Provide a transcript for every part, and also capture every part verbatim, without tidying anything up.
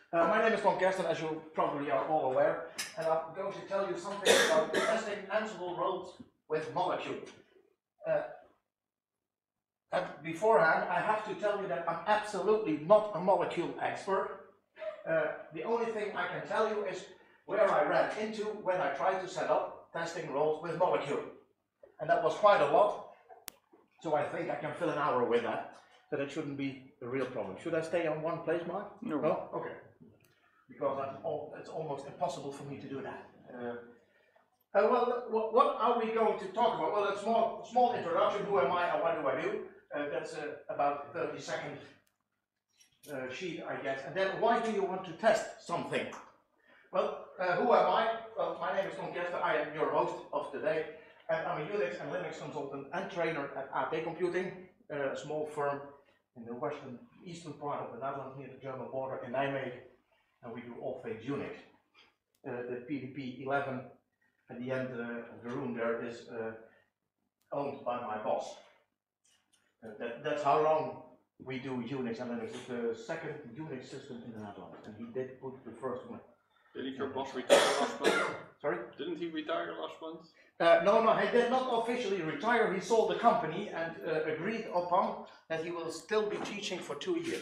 Uh, my name is Tom Kersten, as you probably are all aware, and I'm going to tell you something about testing Ansible roles with Molecule. Uh, and beforehand, I have to tell you that I'm absolutely not a Molecule expert. Uh, the only thing I can tell you is where I ran into when I tried to set up testing roles with Molecule. And that was quite a lot, so I think I can fill an hour with that. So that shouldn't be a real problem. Should I stay on one place, Mark? No. No? Okay. Because that's all, it's almost impossible for me to do that. Uh, uh, well, what, what are we going to talk about? Well, a small, small introduction. Who am I and what do I do? Uh, that's uh, about thirty second uh, sheet, I guess. And then, why do you want to test something? Well, uh, who am I? Well, my name is Tom Kersten. I am your host of today. And I'm a Unix and Linux consultant and trainer at A P Computing, a small firm in the western, eastern part of the Netherlands, near the German border in Nijmegen. And we do all things Unix. Uh, the P D P eleven at the end uh, of the room there is uh, owned by my boss. Uh, that, that's how long we do Unix and Linux. It's the second Unix system in the Netherlands, and he did put the first one. Didn't your boss retire last month? Sorry? Didn't he retire last month? Uh, no, no, he did not officially retire. He sold the company and uh, agreed upon that he will still be teaching for two years.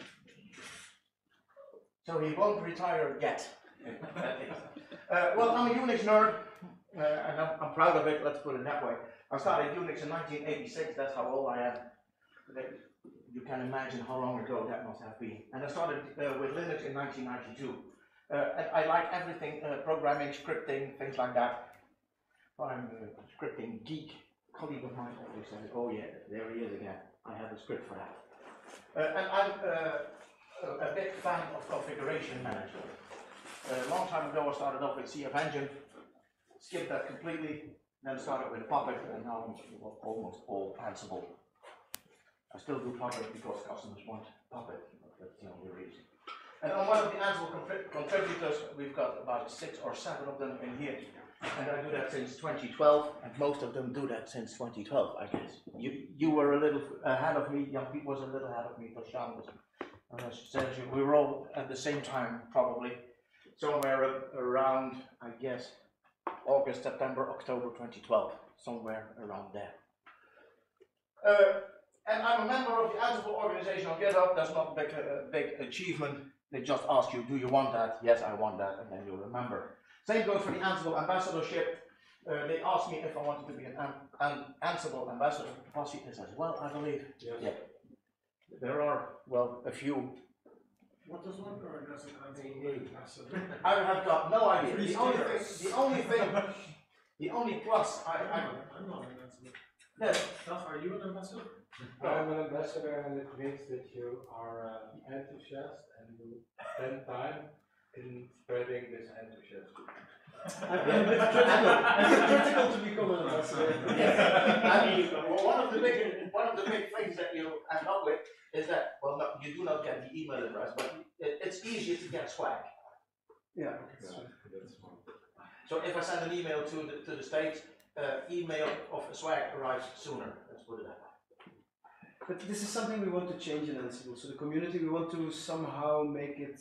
So he won't retire yet. uh, well, I'm a Unix nerd, uh, and I'm, I'm proud of it, let's put it that way. I started Unix in nineteen eighty-six, that's how old I am. You can imagine how long ago that must have been. And I started uh, with Linux in nineteen ninety-two. Uh, and I like everything, uh, programming, scripting, things like that. I'm a scripting geek. A colleague of mine always says, oh yeah, there he is again. I have a script for that. Uh, and I'm uh, a big fan of configuration management. A long time ago I started off with C F Engine, skipped that completely, then started with Puppet, and now I'm almost all Ansible. I still do Puppet because customers want Puppet, that's the only reason. And on one of the Ansible contributors, we've got about six or seven of them in here. And I do that since twenty twelve, and most of them do that since twenty twelve, I guess. You you were a little ahead of me, Jan Piet was a little ahead of me, but Sean was, uh, we were all at the same time, probably, somewhere around, I guess, August, September, October twenty twelve, somewhere around there. Uh, and I'm a member of the Ansible organization on GitHub. That's not a big, uh, big achievement. They just ask you, do you want that? Yes, I want that, and then you'll remember. Same goes for the Ansible ambassadorship. Uh, they asked me if I wanted to be an, an Ansible ambassador. Pasi is as well, I believe. Yes. Yeah. There are, well, a few. What does one or does it Ansible ambassador? I have got no idea. Three The only stickers. thing, the only thing, the only plus I, I I'm not an ambassador. yes. Duff, are you an ambassador? I'm an ambassador, and it means that you are uh, enthusiast and you spend time in spreading this enthusiasm. It's critical. It's critical to become an ambassador. Yeah. I mean, well, one of the big one of the big things that you end up with is that, well, no, you do not get the email address, but it, it's easier to get swag. Yeah. That's one. So if I send an email to the to the States, uh, email of swag arrives sooner. Let's put it that way. But this is something we want to change in Ansible. So the community, we want to somehow make it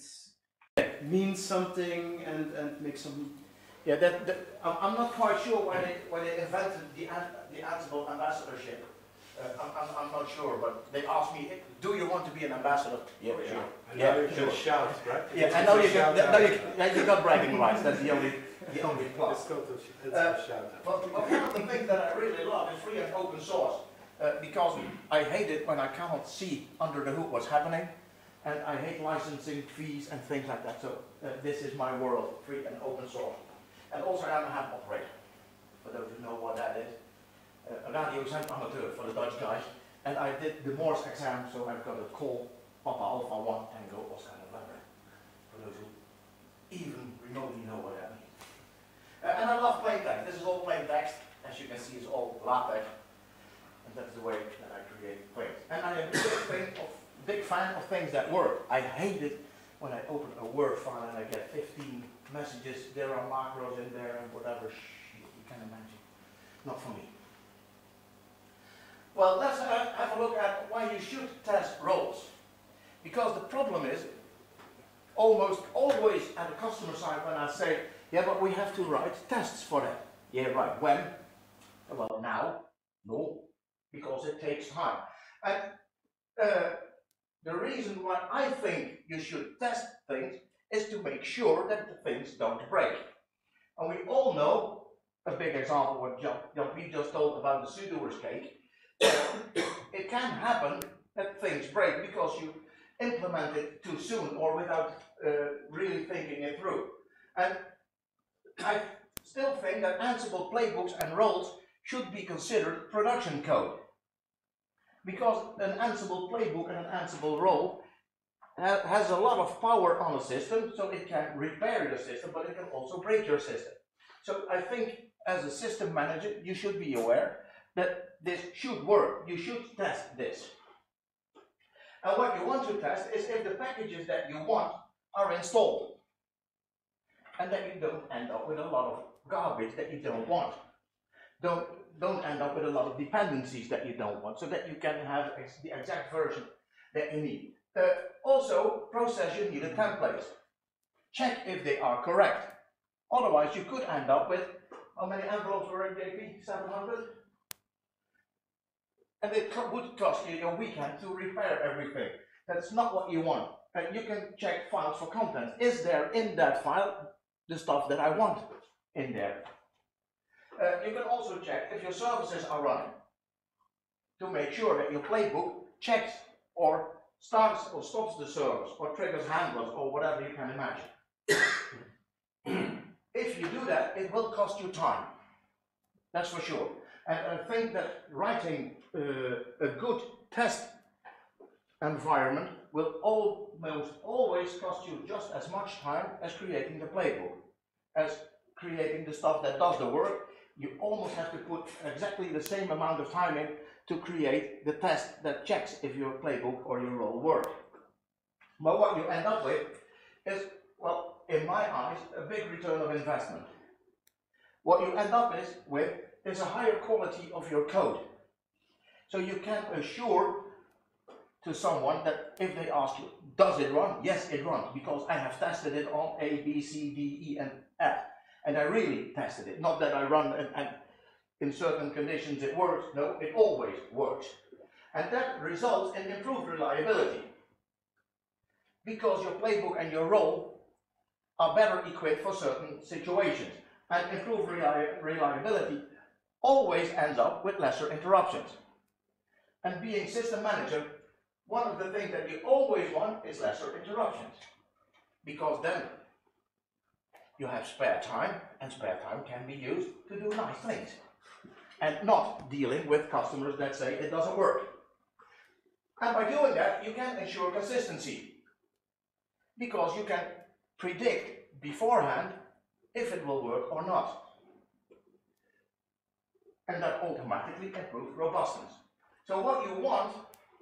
mean something and, and make some. Yeah, that, that I'm, I'm not quite sure why they why they invented the the Ansible ambassadorship. Uh, I'm, I'm I'm not sure, but they asked me, do you want to be an ambassador? Yeah, Oh, yeah. sure. And Yeah, now you sure. can shout, right? Yeah, and now you got now you, now you got bragging rights. That's the only the only plus. Let's go to it's Uh, a shout. But, but one of the things that I really love is free and open source, uh, because I hate it when I cannot see under the hood what's happening, and I hate licensing fees and things like that. So uh, this is my world, free and open source. And also I'm a ham operator, for those who know what that is. Uh, a radio amateur for the Dutch guys. And I did the Morse exam, so I've got a call Papa Alpha one Tango Oscar November, for those who even remotely know what that means. Uh, and I love plain text. This is all plain text. As you can see, it's all LaTeX. And that's the way that I create things. And I'm a big, thing of, big fan of things that work. I hate it when I open a Word file and I get fifteen messages. There are macros in there and whatever shit you can imagine. Not for me. Well, let's uh, have a look at why you should test roles. Because the problem is, almost always at the customer side when I say, yeah, but we have to write tests for that. Yeah, right. When? Well, now. No, because it takes time. And uh, the reason why I think you should test things is to make sure that the things don't break. And we all know, a big example what John, John we just told about the Sudoers cake, it can happen that things break because you implement it too soon or without uh, really thinking it through. And I still think that Ansible playbooks and roles should be considered production code. Because an Ansible playbook and an Ansible role ha has a lot of power on a system, so it can repair your system, but it can also break your system. So I think as a system manager, you should be aware that this should work. You should test this. And what you want to test is if the packages that you want are installed. And that you don't end up with a lot of garbage that you don't want. Don't, don't end up with a lot of dependencies that you don't want, so that you can have ex the exact version that you need. Uh, also, process you need a template. Check if they are correct. Otherwise, you could end up with, how many envelopes were in J P? seven hundred? And it co would cost you a weekend to repair everything. That's not what you want. Uh, you can check files for content. Is there in that file the stuff that I want in there? Uh, you can also check if your services are running to make sure that your playbook checks or starts or stops the service or triggers handlers or whatever you can imagine. If you do that, it will cost you time. That's for sure. And I think that writing uh, a good test environment will almost always cost you just as much time as creating the playbook, as creating the stuff that does the work. You almost have to put exactly the same amount of time in to create the test that checks if your playbook or your role work. But what you end up with is, well, in my eyes, a big return of investment. What you end up is with is a higher quality of your code. So you can assure to someone that if they ask you, does it run? Yes, it runs, because I have tested it on A, B, C, D, E, and F. And I really tested it. Not that I run and, and in certain conditions it works. No, it always works. And that results in improved reliability. Because your playbook and your role are better equipped for certain situations. And improved reli reliability always ends up with lesser interruptions. And being system manager, one of the things that you always want is lesser interruptions. Because then you have spare time, and spare time can be used to do nice things. And not dealing with customers that say it doesn't work. And by doing that, you can ensure consistency. Because you can predict beforehand if it will work or not. And that automatically improves robustness. So what you want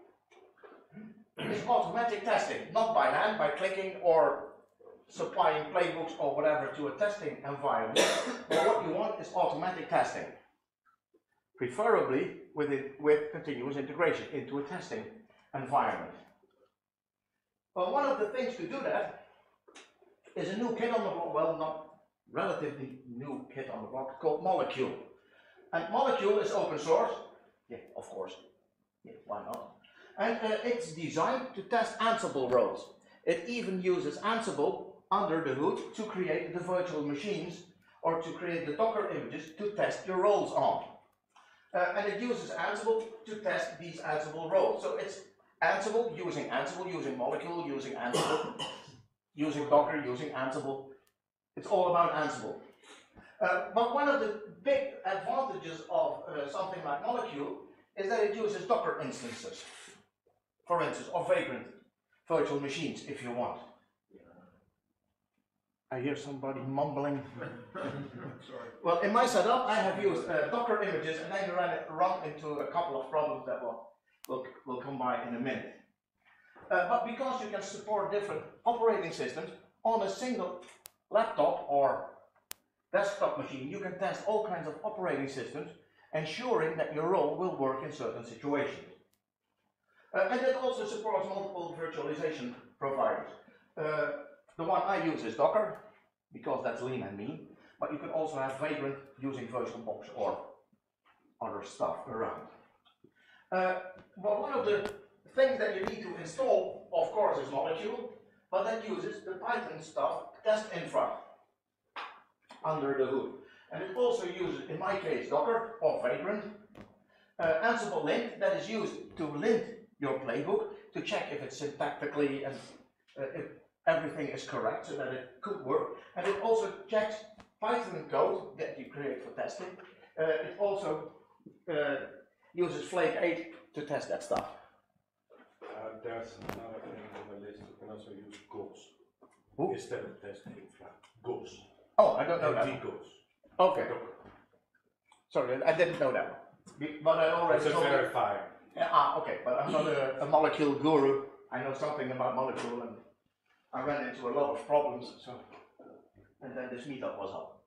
is automatic testing, not by hand, by clicking or supplying playbooks or whatever to a testing environment. But what you want is automatic testing, preferably with, it, with continuous integration into a testing environment. Well, one of the things to do that is a new kit on the block, well, not relatively new kit on the block, called Molecule. And Molecule is open source. Yeah, of course. Yeah, why not? And uh, it's designed to test Ansible roles. It even uses Ansible under the hood to create the virtual machines or to create the Docker images to test your roles on. Uh, and it uses Ansible to test these Ansible roles. So it's Ansible using Ansible, using Molecule, using Ansible, using Docker, using Ansible. It's all about Ansible. Uh, but one of the big advantages of uh, something like Molecule is that it uses Docker instances, for instance, or vagrant virtual machines, if you want. I hear somebody mumbling. Sorry. Well, in my setup, I have used uh, Docker images and then ran, it, run into a couple of problems that will, will, will come by in a minute. Uh, but because you can support different operating systems on a single laptop or desktop machine, you can test all kinds of operating systems, ensuring that your role will work in certain situations. Uh, and it also supports multiple virtualization providers. Uh, the one I use is Docker, because that's lean and mean, but you can also have Vagrant using VirtualBox or other stuff around. Uh, well, one of the things that you need to install, of course, is Molecule, but that uses the Python stuff, test infra, under the hood. And it also uses, in my case, Docker or Vagrant, uh, Ansible lint that is used to lint your playbook to check if it's syntactically and uh, if everything is correct so that it could work. And it also checks Python code that you create for testing. Uh, it also uh, uses Flake eight to test that stuff. Uh, there's another thing on the list. You can also use Gauss Who? instead of test infra. Gauss. Oh, I don't know that. Gauss. Okay, sorry, I didn't know that. Be- But I already It's a told you. verifier. Yeah, ah, okay, but I'm not a, a molecule guru. I know something about molecule, and I ran into a lot of problems. So, and then this meetup was up.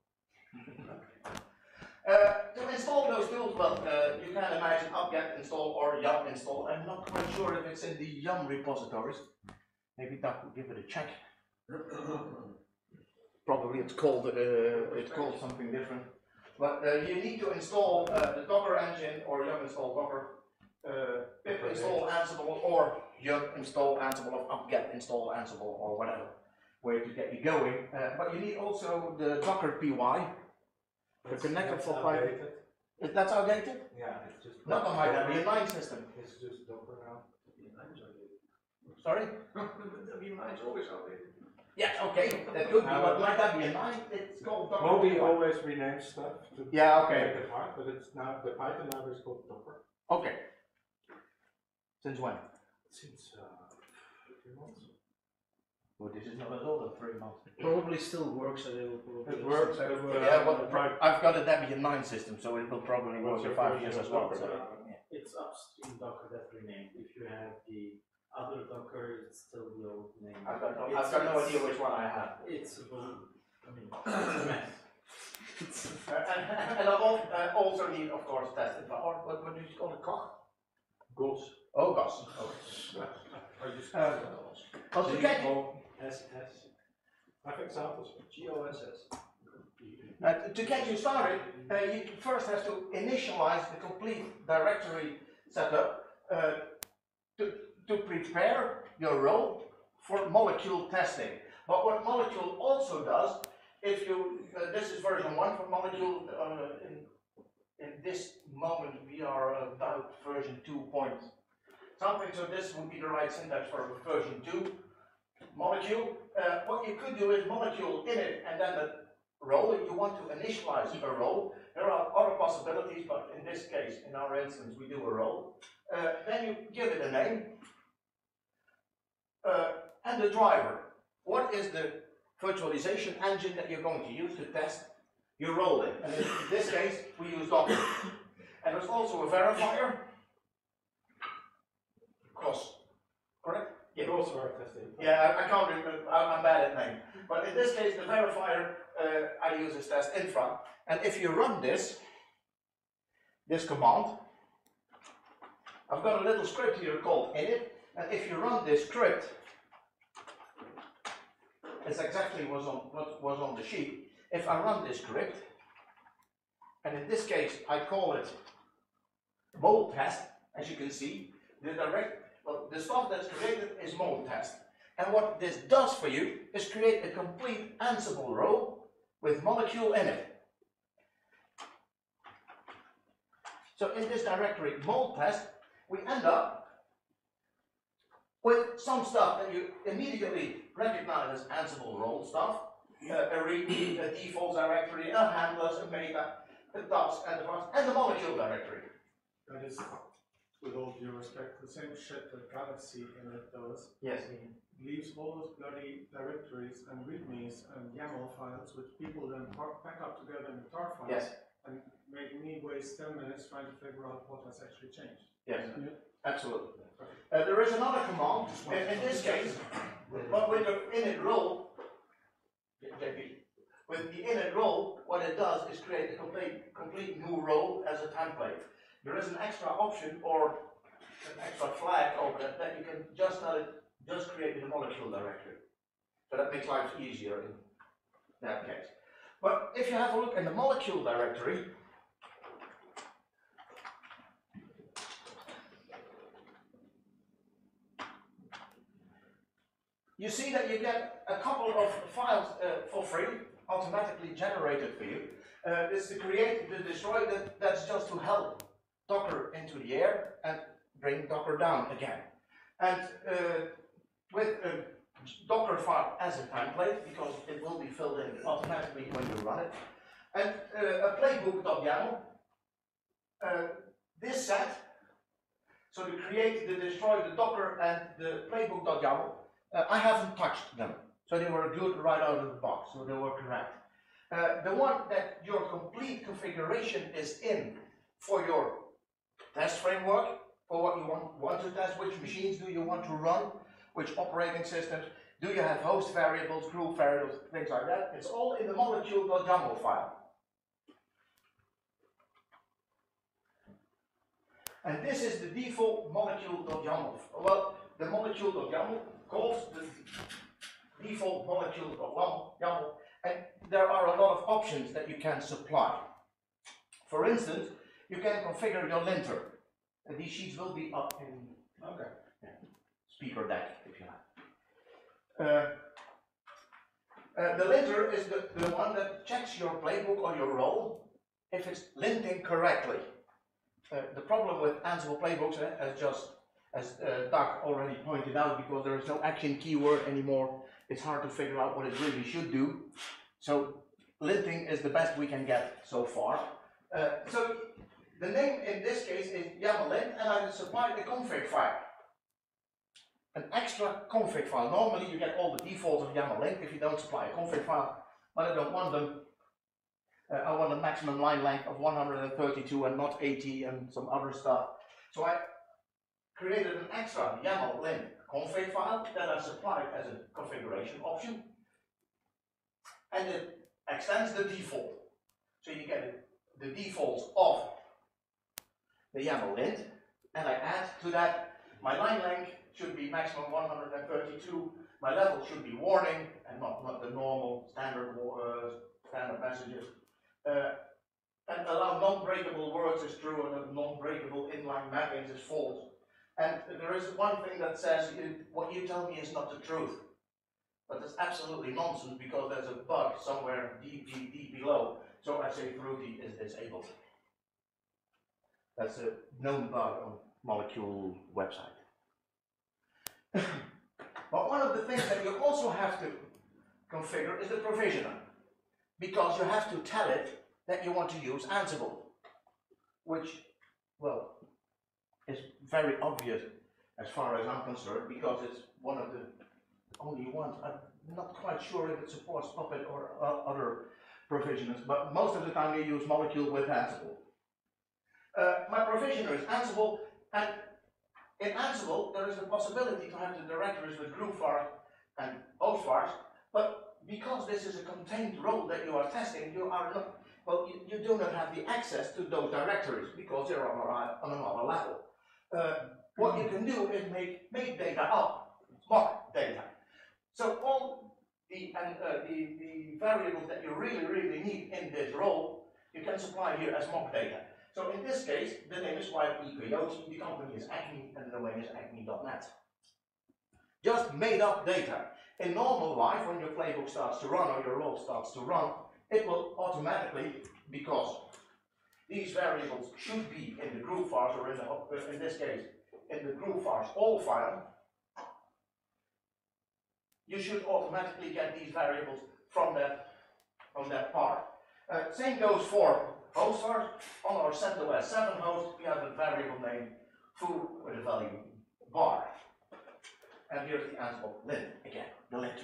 uh, to install those tools, well, uh, you can imagine apt-get install or yum install. I'm not quite sure if it's in the yum repositories. Maybe that will give it a check. Probably it's called uh, it's called something different. But uh, you need to install uh, the Docker engine or yum install Docker. Uh, pip install Ansible or yum install Ansible or apt-get install Ansible or whatever way to get you going. Uh, but you need also the Docker P Y, the That's- connector that's for Python. outdated. Is that outdated? Yeah, it's just Not on my Debian nine system. It's just Docker now. Sorry? Debian nine is always outdated. Yes, okay, that could be, but my Debian nine, it's called Docker Moby P Y. always renames stuff to Yeah, okay. make it hard, but it's now the Python library is called Docker. Okay. Since when? Since uh, three months. Well, this is not at all than three months. Probably still works, and it will probably. It works. still uh, work. yeah, well, pro- I've got a Debian nine system, so it will probably work What's in your five version years of as well. Docker So, now? yeah. It's upstream Docker that renamed. If you have the other Docker, it's still the old name. I've got no, It's- I've got no it's- idea which one I have. It's a bul- I mean, it's a mess. Uh, and, and I al- uh, also need, of course, test it. Or what, what do you call it? Koch? Gauss. Oh, gosh. Or just Uh, Well, to get, G O S S. I have examples. G O S S. uh, to get you started, uh, you first have to initialize the complete directory setup uh, to, to prepare your role for molecule testing. But what molecule also does, if you, uh, this is version one for molecule, uh, in, in this moment we are about version two point something, so this would be the right syntax for version two molecule. Uh, what you could do is molecule init and then the role. If you want to initialize a role, there are other possibilities, but in this case, in our instance, we do a role. Uh, then you give it a name uh, and the driver. What is the virtualization engine that you're going to use to test your role in? And in this case, we use Docker. And there's also a verifier. Cross, correct? Yeah. Gauss or testing. Yeah, I, I can't remember, I'm, I'm bad at name. But in this case, the verifier uh, I use is test infra. And if you run this, this command, I've got a little script here called init, and if you run this script, it's exactly what's on, what was on the sheet. If I run this script, and in this case, I call it mold test, as you can see, the direct, well, the stuff that's created is mold test. And what this does for you is create a complete Ansible role with molecule in it. So in this directory mold test, we end up with some stuff that you immediately recognize as Ansible role stuff. Uh, a read, a default directory, a handlers, a meta, a task, and the parts, and the molecule directory. That is, with all due respect, the same shit that Galaxy in it does. Yes. It leaves all those bloody directories and readmes and YAML files, which people then par- pack up together in a tar file. Yes. And make me waste ten minutes trying to figure out what has actually changed. Yes. Absolutely. Uh, there is another command. In, in this case, but with the init role, J P, with the init role, what it does is create a complete, complete new role as a template. There is an extra option or an extra flag over it that you can just tell it, just create the molecule directory. So that makes life easier in that case. But if you have a look in the molecule directory, you see that you get a couple of files uh, for free, automatically generated for you. Uh, this to create, to destroy, that, that's just to help Docker into the air and bring Docker down again. And uh, with a Docker file as a template, because it will be filled in automatically when you run it, and uh, a playbook.yaml, uh, this set, so to create, to destroy the Docker and the playbook.yaml, uh, I haven't touched them, so they were good right out of the box, so they were correct. Uh, the one that your complete configuration is in for your test framework, for what you want, want to test, which machines do you want to run, which operating systems, do you have host variables, group variables, things like that. It's all in the molecule.yaml file. And this is the default molecule.yaml. Well, the molecule.yaml calls the default molecule.yaml, and there are a lot of options that you can supply. For instance, you can configure your linter. And these sheets will be up in okay. yeah, speaker deck, if you like. Uh, uh, the linter is the, the one that checks your playbook or your role if it's linting correctly. Uh, the problem with Ansible playbooks, uh, as just as uh, Doug already pointed out, because there is no action keyword anymore, it's hard to figure out what it really should do. So linting is the best we can get so far. Uh, so the name in this case is YAML-lint, and I supplied a config file. An extra config file. Normally you get all the defaults of YAML-lint if you don't supply a config file, but I don't want them. Uh, I want a maximum line length of one hundred thirty-two and not eighty and some other stuff. So I created an extra YAML-lint config file that I supplied as a configuration option, and it extends the default. So you get the defaults of the YAML-lint, and I add to that my line length should be maximum one hundred thirty-two, my level should be warning and not, not the normal standard uh, standard messages, uh, and allow non-breakable words is true and non-breakable inline mappings is false. And there is one thing that says you, what you tell me is not the truth, but it's absolutely nonsense because there's a bug somewhere deep, deep, deep below. So I say Fruity is disabled. That's a known bug on Molecule website. But one of the things that you also have to configure is the provisioner, because you have to tell it that you want to use Ansible, which, well, is very obvious as far as I'm concerned, because it's one of the only ones. I'm not quite sure if it supports Puppet or uh, other provisioners, but most of the time you use Molecule with Ansible. Uh, my provisioner is Ansible, and in Ansible there is the possibility to have the directories with group vars and host vars, but because this is a contained role that you are testing, you are not, well, you, you do not have the access to those directories because they're on, a, on another level. Uh, what you can do is make, make data up, mock data. So all the, and, uh, the, the variables that you really, really need in this role, you can supply here as mock data. So in this case, the name is Y P Coyote, the company is Acme, and the domain is acme dot net. Just made up data. In normal life, when your playbook starts to run or your role starts to run, it will automatically, because these variables should be in the group vars, or in, the, in this case, in the group vars all file, you should automatically get these variables from that, from that part. Uh, same goes for host vars. On our CentOS seven host, we have a variable named foo with a value bar. And here's the Ansible lint again, the linter.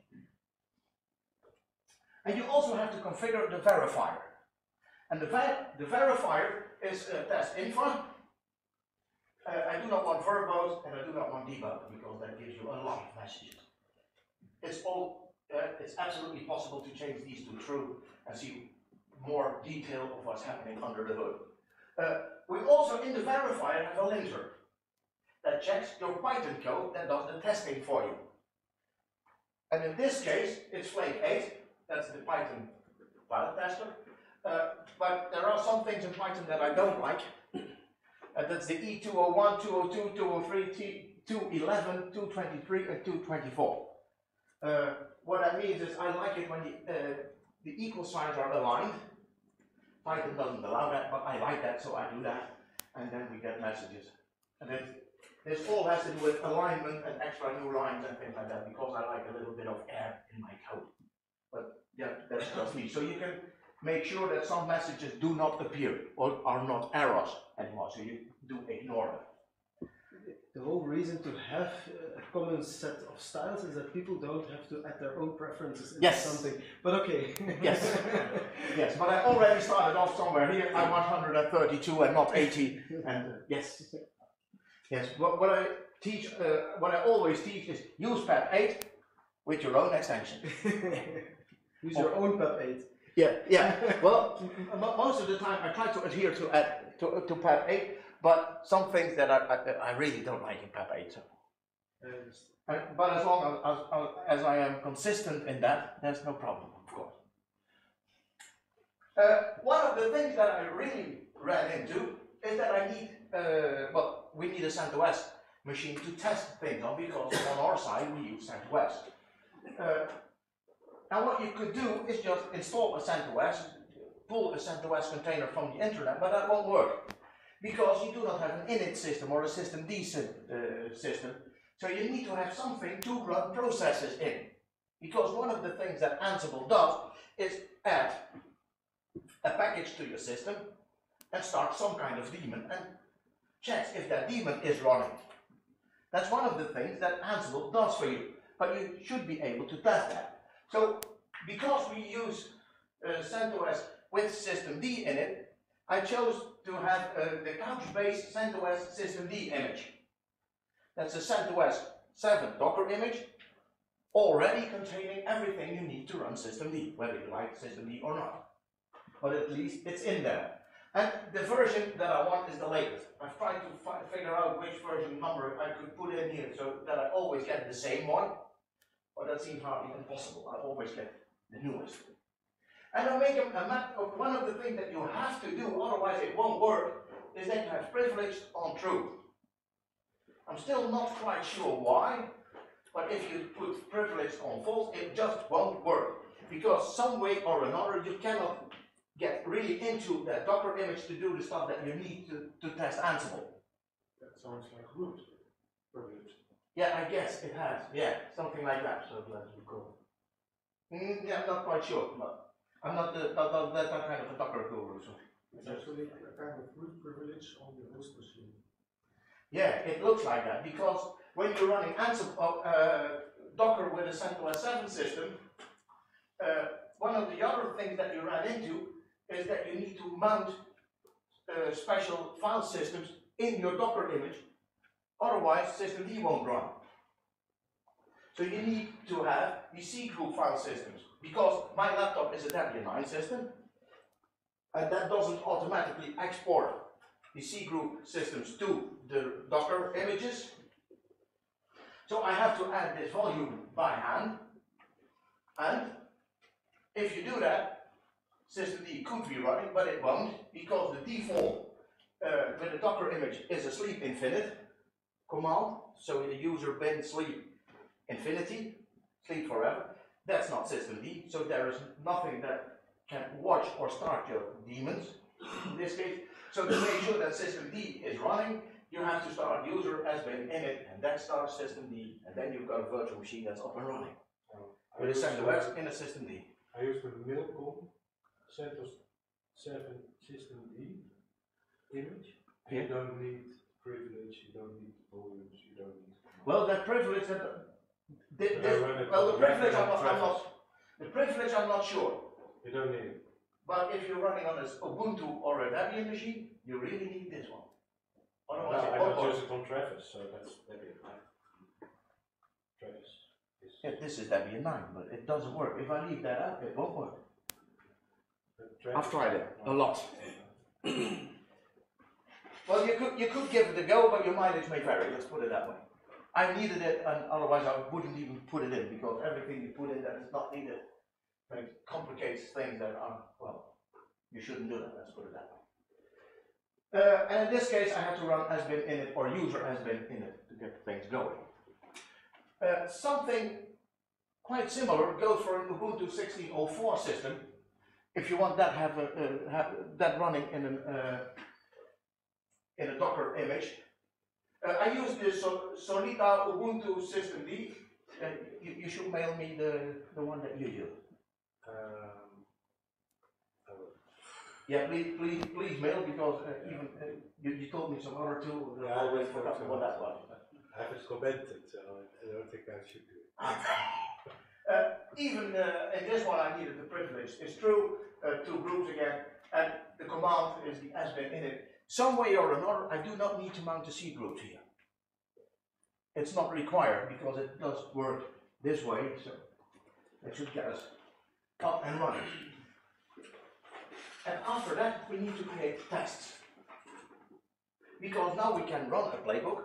And you also have to configure the verifier. And the, ver the verifier is uh, test info. Uh, I do not want verbose and I do not want debug because that gives you a lot of messages. It's all, uh, it's absolutely possible to change these to true and see more detail of what's happening under the hood. Uh, we also, in the verifier, have a linter that checks your Python code that does the testing for you. And in this case, it's Flake eight. That's the Python file tester. Uh, but there are some things in Python that I don't like. Uh, that's the E two oh one, two oh two, two oh three, two eleven, two twenty-three, and two twenty-four. Uh, what that means is I like it when the, uh, the equal signs are aligned. Python doesn't allow that, but I like that, so I do that. And then we get messages. And then this all has to do with alignment and extra new lines and things like that, because I like a little bit of air in my code. But yeah, that's just me. So you can make sure that some messages do not appear or are not errors anymore, so you do ignore them. The whole reason to have a common set of styles is that people don't have to add their own preferences into Yes. something. But okay. Yes. Yes, but I already started off somewhere here. I want one hundred thirty-two and not eighty. And uh, yes. Yes, what, what I teach, uh, what I always teach is use P E P eight with your own extension. Use your own P E P eight. Yeah, yeah. Well, m- m- most of the time I try to adhere to add, to, to P E P eight, but some things that I, I, I really don't like in P E P eight. So. Uh, but as long as, as, as I am consistent in that, there's no problem, of course. Uh, one of the things that I really ran into is that I need, uh, well, we need a CentOS machine to test things on, because on our side we use CentOS. Uh, and what you could do is just install a CentOS, pull a CentOS container from the internet, but that won't work, because you do not have an init system or a systemd uh, system. So you need to have something to run processes in. Because one of the things that Ansible does is add a package to your system and start some kind of daemon and checks if that daemon is running. That's one of the things that Ansible does for you, but you should be able to test that. So because we use uh, CentOS with systemd in it, I chose to have uh, the Couchbase CentOS systemd image. That's a CentOS seven Docker image, already containing everything you need to run systemd, whether you like systemd or not. But at least it's in there. And the version that I want is the latest. I've tried to fi figure out which version number I could put in here so that I always get the same one. But that seems hardly impossible. I always get the newest. And I make a, a map of one of the things that you have to do, otherwise it won't work, is that you have privileged on true. I'm still not quite sure why, but if you put privileged on false, it just won't work. Because some way or another you cannot get really into that Docker image to do the stuff that you need to, to test Ansible. That sounds like root privilege. Yeah, I guess it has. Yeah, something like that. So let's go. Mm, yeah, I'm not quite sure, but I'm not the, not, not, that, that kind of a Docker guru. So. It's actually a kind of root privilege on the host machine. Yeah, it looks like that, because when you're running Ansible, uh, Docker with a CentOS seven system, uh, one of the other things that you run into is that you need to mount uh, special file systems in your Docker image, otherwise systemd won't run. So you need to have the cgroup file systems, because my laptop is a Debian nine system, and that doesn't automatically export the cgroup systems to the Docker images. So I have to add this volume by hand, and if you do that, systemd could be running, but it won't, because the default uh, with the Docker image is a sleep infinite command. So the user bin sleep infinity, sleep forever. That's not systemd, so there is nothing that can watch or start your daemons in this case. So to make sure that systemd is running, you have to start user as bin init, and that starts systemd, and then you've got a virtual machine that's up and running. With a CentOS in a systemd. I use the Milcom CentOS seven systemd image. Yeah. You don't need privilege, you don't need volumes, you don't need. Well, that privilege that the, But I this, run it well, the on privilege I'm different not, I'm not traffics. the privilege I'm not sure. You don't need it. But if you're running on a Ubuntu or a Debian machine, you really need this one. No, Otherwise, I it won't don't work. use it on Travis, so that's Debian nine. Travis is. Yeah, this is Debian nine, but it doesn't work. If I leave that out, it won't work. but Travis I've tried it a no. lot. Well, you could you could give it a go, but your mileage may vary. Let's put it that way. I needed it, and otherwise I wouldn't even put it in, because everything you put in that is not needed, it complicates things that are, well, you shouldn't do that, let's put it that way. Uh, and in this case, I had to run has been in it, or user has been in it, to get things going. Uh, something quite similar goes for an Ubuntu sixteen oh four system. If you want that have, a, uh, have that running in an uh, in a Docker image, uh, I use the so Solita Ubuntu System D. Uh, you, you should mail me the the one that you use. Um, I will. Yeah, please, please, please mail, because uh, even uh, you, you told me some other two. Yeah, I I always just forgot forgot what that was. I have it commented, so I don't think I should do it. Uh, even uh, in this one, I needed the privilege. It's true, uh, two groups again, and the command is the has been in it. Some way or another, I do not need to mount a C group here. It's not required, because it does work this way, so it should get us up and running. And after that, we need to create tests. Because now we can run a playbook,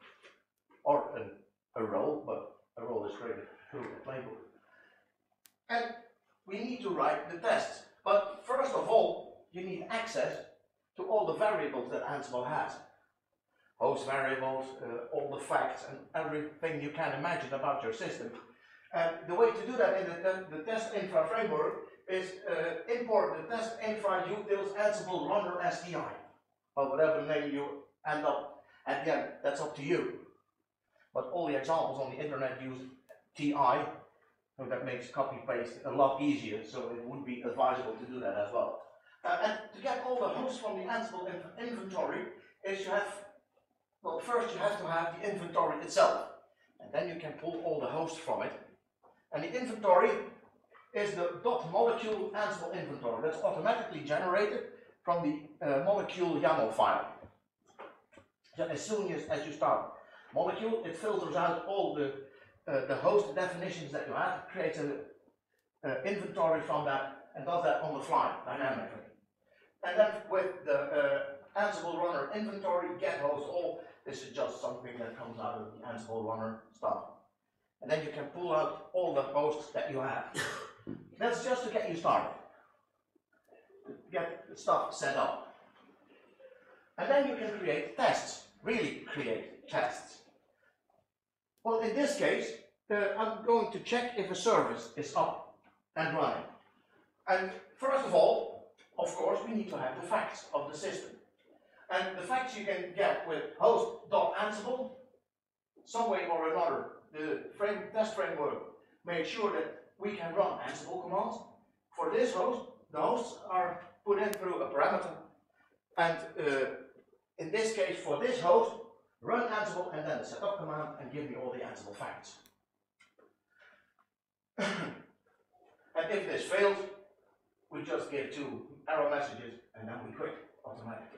or an, a role, but a role is created through a playbook. And we need to write the tests. But first of all, you need access to all the variables that Ansible has. Host variables, uh, all the facts, and everything you can imagine about your system. And the way to do that in the, the, the test infra framework is uh, import the test infra utils Ansible runner S T I. Or whatever name you end up at the end, that's up to you. But all the examples on the internet use T I, so that makes copy paste a lot easier, so it would be advisable to do that as well. Uh, and to get all the hosts from the Ansible inv inventory is you have, well, first you have to have the inventory itself, and then you can pull all the hosts from it. And the inventory is the .molecule Ansible inventory that's automatically generated from the uh, molecule YAML file. So as soon as, as you start molecule, it filters out all the uh, the host definitions that you have, creates an uh, inventory from that, and does that on the fly, dynamically. And then with the uh, Ansible runner inventory, get host all, this is just something that comes out of the Ansible runner stuff. And then you can pull out all the hosts that you have. That's just to get you started, to get the stuff set up. And then you can create tests, really create tests. Well, in this case, uh, I'm going to check if a service is up and running. And first of all, of course, we need to have the facts of the system. And the facts you can get with host.ansible, some way or another, the frame, test framework makes sure that we can run Ansible commands. For this host, the hosts are put in through a parameter. And uh, in this case, for this host, run Ansible and then the setup command and give me all the Ansible facts. And if this fails, we just give two error messages and then we quit automatically.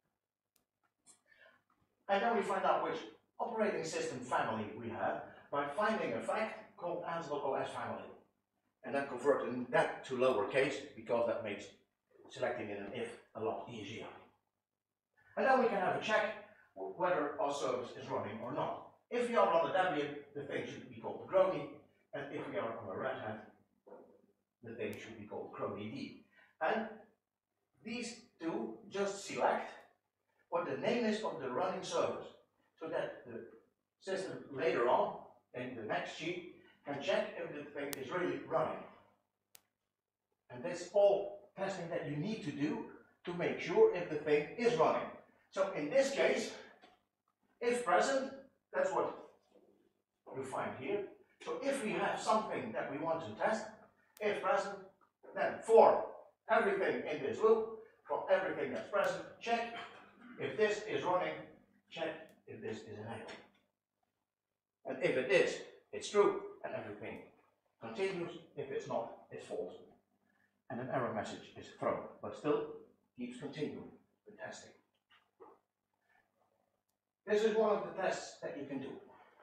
And then we find out which operating system family we have by finding a fact called Ansible O S family. And then converting that to lowercase, because that makes selecting in an if a lot easier. And then we can have a check whether our service is running or not. If we are on a Debian, the thing should be called Grony, and if we are on a Red Hat, the thing should be called ChronyD. And these two just select what the name is of the running service, so that the system later on, in the next sheet, can check if the thing is really running. And that's all testing that you need to do to make sure if the thing is running. So in this case, if present, that's what you find here. So if we have something that we want to test, if present, then for everything in this loop, for everything that's present, check if this is running, check if this is enabled. And if it is, it's true, and everything continues. If it's not, it's false. And an error message is thrown, but still keeps continuing the testing. This is one of the tests that you can do.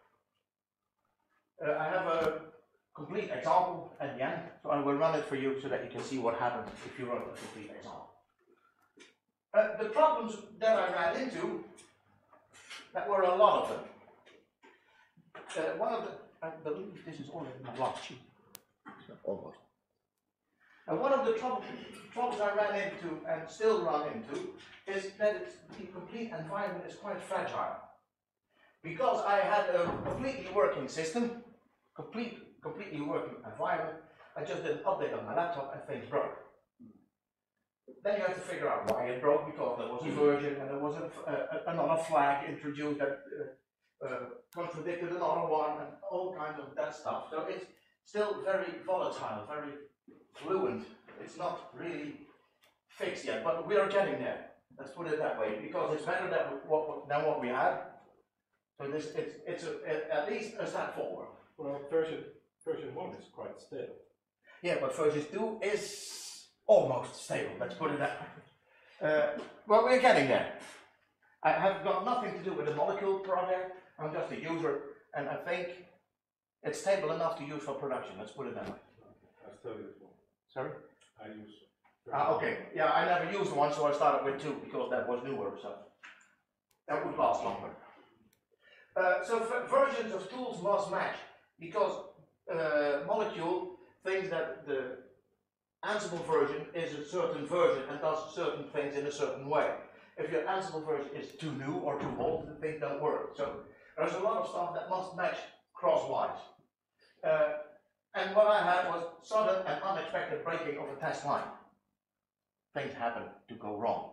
Uh, I have a complete example at the end, so I will run it for you so that you can see what happens if you run a complete example. Uh, the problems that I ran into, that were a lot of them. uh, one of the, I believe this is already my last sheet. Almost. And one of the trouble, troubles I ran into and still run into is that it's, the complete environment is quite fragile. Because I had a completely working system, complete, completely working environment, I just did an update on my laptop and things broke. Then you have to figure out why it broke, because there was a version and there was a, a, another flag introduced that uh, uh, contradicted another one and all kinds of that stuff. So it's still very volatile, very fluent. It's not really fixed yet, but we are getting there. Let's put it that way, because it's better than what, than what we had. So this it's it's a, at least a step forward. Well, version version one is quite stable. Yeah, but version two is almost stable. Let's put it that way. Uh, well, we're getting there. I have got nothing to do with the molecule project. I'm just a user, and I think it's stable enough to use for production. Let's put it that way. I still use one. Sorry. I use. Ah, okay. Yeah, I never used one, so I started with two because that was newer, so that would last longer. Uh, so versions of tools must match, because uh, molecule thinks that the Ansible version is a certain version and does certain things in a certain way. If your Ansible version is too new or too old, the thing don't work. So there's a lot of stuff that must match crosswise. Uh, and what I had was sudden and unexpected breaking of a test line. Things happen to go wrong.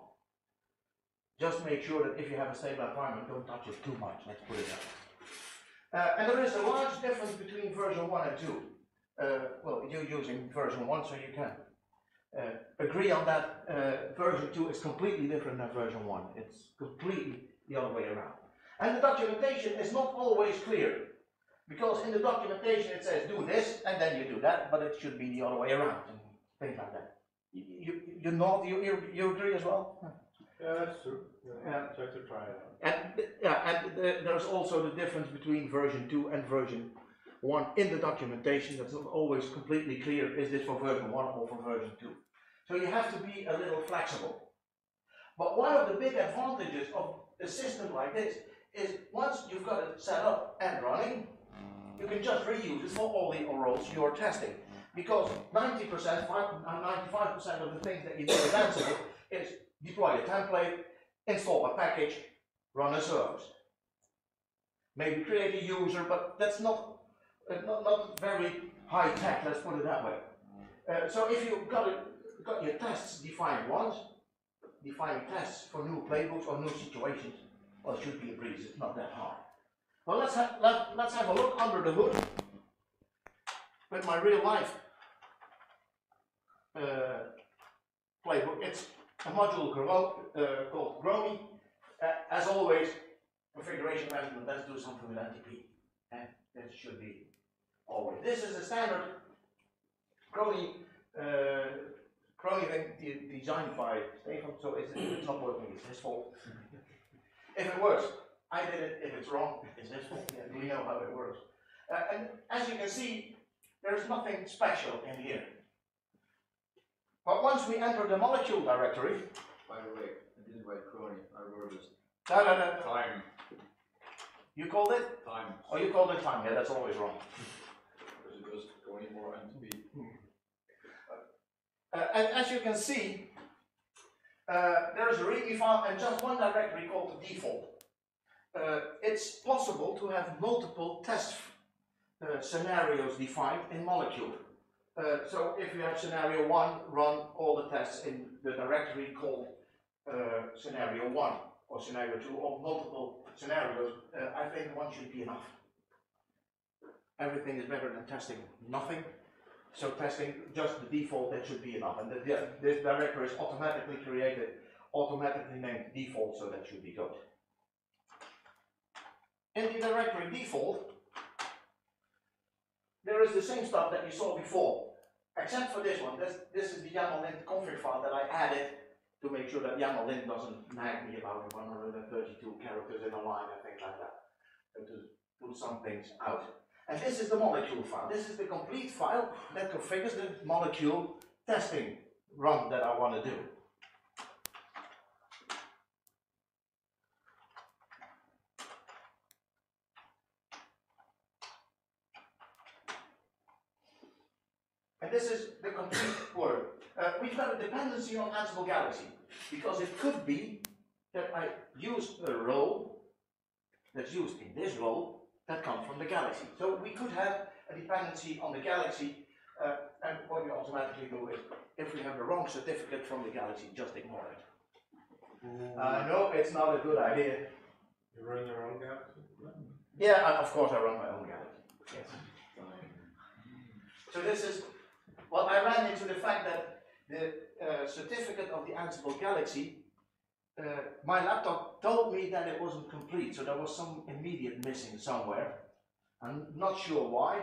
Just make sure that if you have a stable environment, don't touch it too much. Let's put it that way. Uh, and there is a large difference between version one and two. Uh, well, you're using version one, so you can uh, agree on that. Uh, version two is completely different than version one. It's completely the other way around. And the documentation is not always clear, because in the documentation it says do this and then you do that, but it should be the other way around and things like that. You, you, you know, you, you, you agree as well? Yeah, that's true. Yeah, Yeah. try to try it out. And yeah, and the, there's also the difference between version two and version one in the documentation. That's not always completely clear. Is this for version one or for version two? So you have to be a little flexible. But one of the big advantages of a system like this is once you've got it set up and running, you can just reuse it for all the roles you're testing. Because ninety percent, ninety-five percent of the things that you do with Ansible is deploy a template, install a package, run a service. Maybe create a user, but that's not, uh, not, not very high tech, let's put it that way. Uh, so if you've got, it, got your tests defined once, defining tests for new playbooks or new situations, well, it should be a breeze, it's not that hard. Well, let's have, let, let's have a look under the hood with my real life uh, playbook. It's a module grow, uh, called Gromi. Uh, as always, configuration management, let's do something with N T P. And that should be always. This is a standard Gromi uh, Gromi thing de designed by Stefan, so it's, if it's not working, it's his fault. If it works, I did it. If it's wrong, it's his fault. Yeah, we know how it works. Uh, and as you can see, there's nothing special in here. But once we enter the molecule directory, By the way, I didn't write crony, I wrote this no, no, no, time. you called it? Time. Oh, you called it time. Yeah, that's always wrong. Because it was crony more and to be. Uh, and as you can see, uh, there is a README file and just one directory called the default. Uh, it's possible to have multiple test uh, scenarios defined in molecule. Uh, so if you have scenario one, run all the tests in the directory called uh, scenario one or scenario two or multiple scenarios. Uh, I think one should be enough. Everything is better than testing nothing. So testing just the default, that should be enough. And the, the, this directory is automatically created, automatically named default, so that should be good. In the directory default, there is the same stuff that you saw before, except for this one. This, this is the YAML-lint config file that I added to make sure that YAML-lint doesn't nag me about one hundred thirty-two characters in a line and things like that, and to put some things out. And this is the molecule file. This is the complete file that configures the molecule testing run that I want to do. this is the complete word. Uh, we've got a dependency on Ansible Galaxy, because it could be that I use a role that's used in this role that comes from the Galaxy. So we could have a dependency on the Galaxy, uh, and what we automatically do is, if we have the wrong certificate from the Galaxy, just ignore it. I know it's not a good idea. You run your own Galaxy? Yeah, I, of course I run my own Galaxy. Yes. So this is, well, I ran into the fact that the uh, certificate of the Ansible Galaxy, uh, my laptop told me that it wasn't complete, so there was some immediate missing somewhere. I'm not sure why.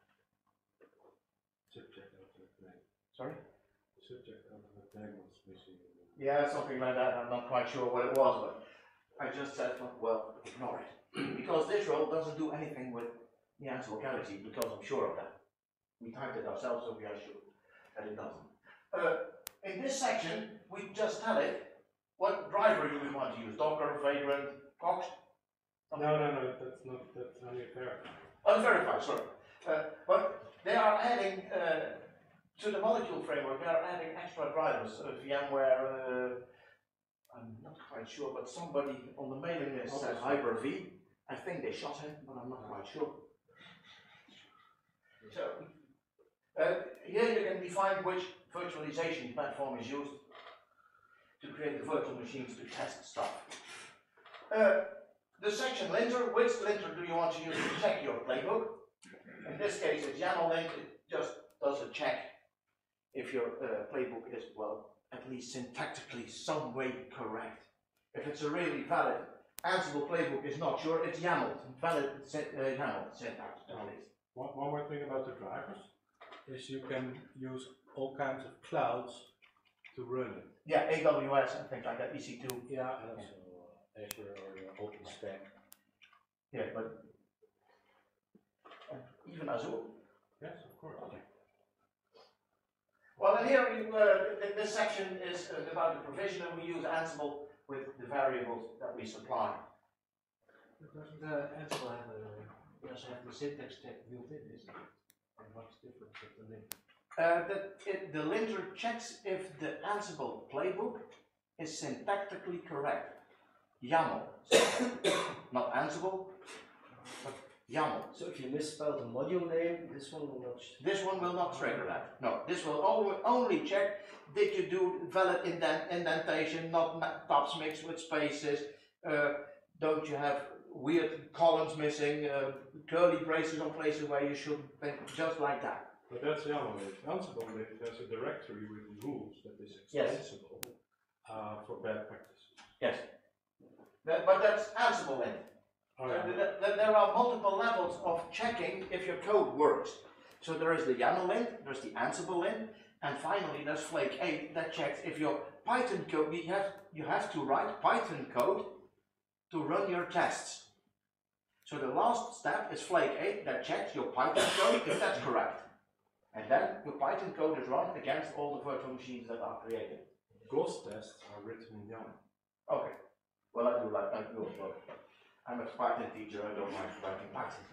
Subject of the name. Sorry? The subject of the name was missing. Yeah, something like that. I'm not quite sure what it was, but I just said, well, ignore it. Because this role doesn't do anything with the Ansible Galaxy, because I'm sure of that. We typed it ourselves, so we are sure that it doesn't. Uh, in this section, we just tell it what driver do we want to use, Docker, Vagrant, Cox? No, no, no, that's not, that's only fair. Oh, Verify, sorry. Uh, but they are adding, uh, to the molecule framework, they are adding extra drivers, uh, VMware, uh, I'm not quite sure, but somebody on the mailing list said Hyper-V. I think they shot him, but I'm not quite sure. So, uh, here you can define which virtualization platform is used to create the virtual machines to test stuff. Uh, the section linter, which linter do you want to use to check your playbook? In this case, it's YAML lint. It just does a check if your uh, playbook is, well, at least syntactically some way correct. If it's a really valid Ansible playbook is not sure, it's YAML, valid uh, YAML syntax at least. One, one more thing about the drivers is you can use all kinds of clouds to run it. Yeah, A W S and things like that, E C two. Yeah, and also uh, Azure or uh, OpenStack. Yeah, but uh, even Azure. Yes, of course. Okay. Well, and here we, uh, th this section is uh, about the provision, and we use Ansible with the variables that we supply. Doesn't uh, Ansible have a, we also have the syntax check built in, isn't it? And what's different with the link? Uh, that it, the linter checks if the Ansible playbook is syntactically correct. YAML, not Ansible, but YAML. So if you misspelled the module name, this one will not. This one will not trigger that. No, this will only, only check, did you do valid indent, indentation, not tops mixed with spaces, uh, don't you have weird columns missing, uh, curly braces on places where you shouldn't, just like that. But that's YAML. Ansible, there's a directory with rules that is Yes. extensible uh, for bad practices. Yes. That, but that's Ansible lint. Oh, So yeah. th th there are multiple levels of checking if your code works. So there is the YAML lint, there's the Ansible lint, and finally there's Flake eight that checks if your Python code, you have, you have to write Python code to run your tests. So the last step is Flake eight that checks your Python code if that's correct. And then your Python code is run against all the virtual machines that are created. Ghost tests are written in YAML. Okay. Well, I do like that. Well, I'm a Python teacher, I don't like writing Python.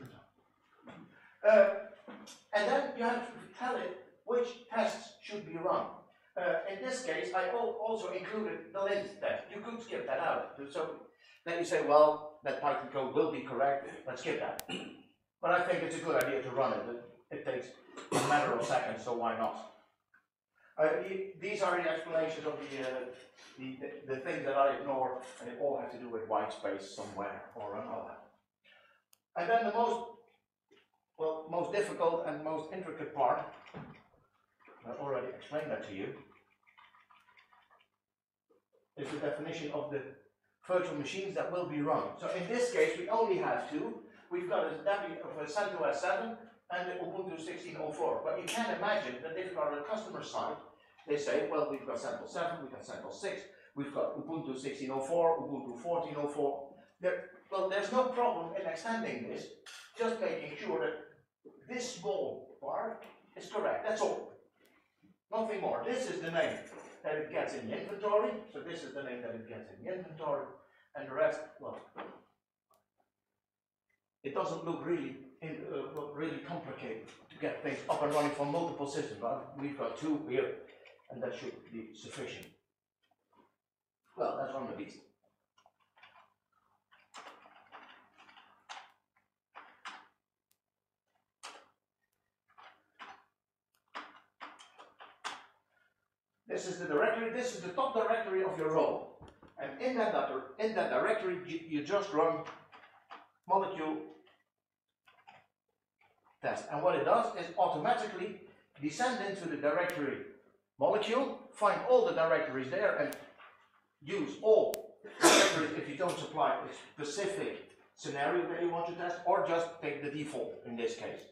Uh, and then you have to tell it which tests should be run. Uh, in this case, I al also included the lint test. You could skip that out. So then you say, well, that Python code will be correct, let's skip that. But I think it's a good idea to run it. It, it takes a matter of seconds, so why not? Uh, these are the explanations of the, uh, the, the, the things that I ignore, and they all have to do with white space somewhere or another. And then the most, well, most difficult and most intricate part, I already explained that to you, is the definition of the virtual machines that will be run. So in this case, we only have two. We've got a Debian of a CentOS seven and the Ubuntu sixteen oh four. But you can imagine that if you are on the customer side, they say, well, we've got CentOS seven, we've got CentOS six, we've got Ubuntu sixteen oh four, Ubuntu fourteen oh four. There, well, there's no problem in extending this, just making sure that this small part is correct, that's all. Nothing more. This is the name that it gets in the inventory, so this is the name that it gets in the inventory, and the rest, well, it doesn't look really, in, uh, well, really complicated to get things up and running for multiple systems, but we've got two here, and that should be sufficient. Well, that's Run the Beast. This is the directory, this is the top directory of your role. And in that, in that directory, you, you just run molecule test. And what it does is automatically descend into the directory molecule, find all the directories there, and use all directories if you don't supply a specific scenario that you want to test, or just take the default in this case.